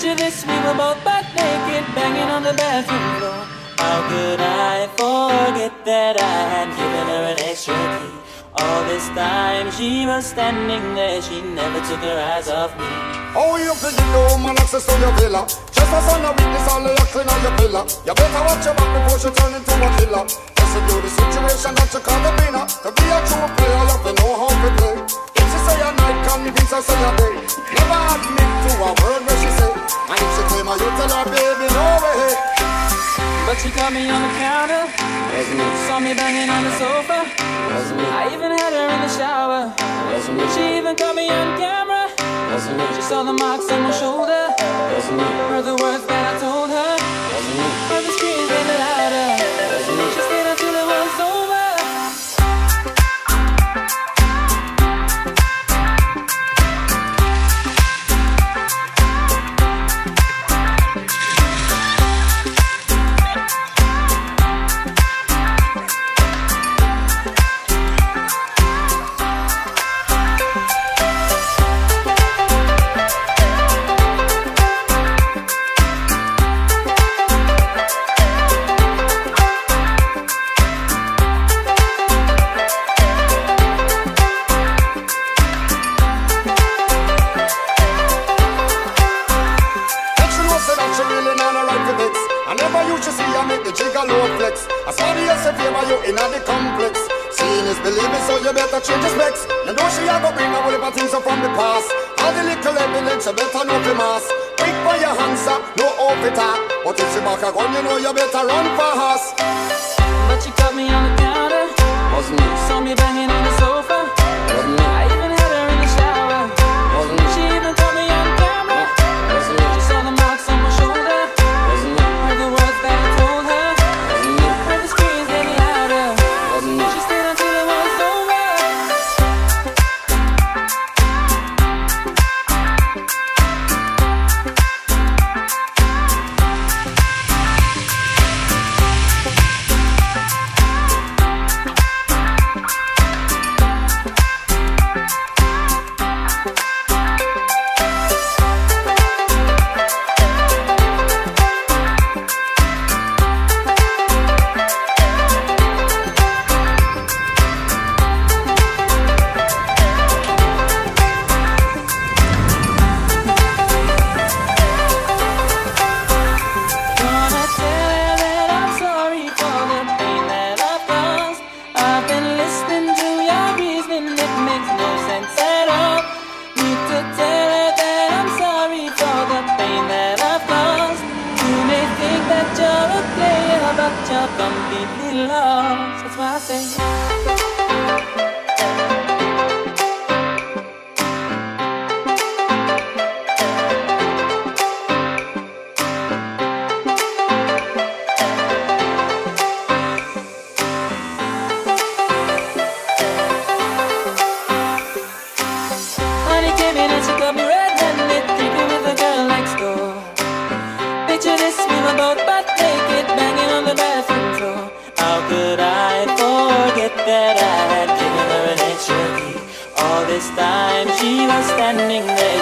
Picture this, we were both butt naked, banging on the bathroom floor. How could I forget that I had given her an extra key? All this time she was standing there, she never took her eyes off me. Oh, you could give the woman access to your villa. Just as on a witness, all the action on your pillar. You better watch your back before she turn into a killer. Listen to the situation that you call the winner. To be a true player, you have to know how to play. If she say a night, convince her say a day. Never admit to a word where she say. And if she claim her, you tell her, baby, no way. But she caught me on the counter, saw me banging on the sofa. I even had her in the shower. She even caught me on camera. She saw the marks on my shoulder, heard the words that I told her, heard the screams getting louder. She stayed until it was over. You better change the specs. You know she a go bring a whole heap of things up from the past. All the little evidence, you better know the mass. Quick for your hands up, no off it up. But if she back a gun, you know you better run fast. But she caught me on the counter, saw me banging on the sofa. I even had her in the shower. She even caught me on camera. She saw the marks on my shoulder, heard the words that I told her, heard the screams getting louder. She stayed until it was over. Completely lost, that's why I say honey came in and she got me red-handed, creeping with a girl next door. Picture this, we were both butt naked, banging on the bathroom floor. How could I forget that I had given her an extra key? All this time she was standing there,